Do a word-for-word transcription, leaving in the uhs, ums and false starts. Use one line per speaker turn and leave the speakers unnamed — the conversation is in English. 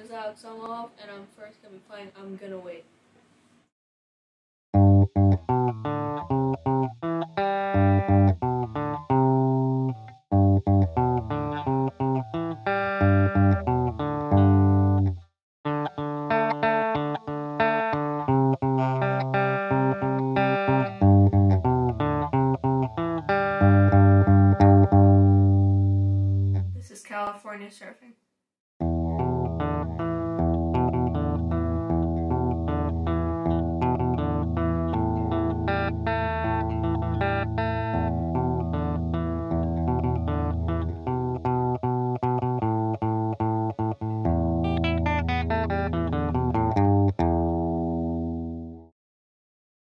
is Alex Naumov, and I'm first gonna be playing I'm Gonna Wait. This is California Surfing.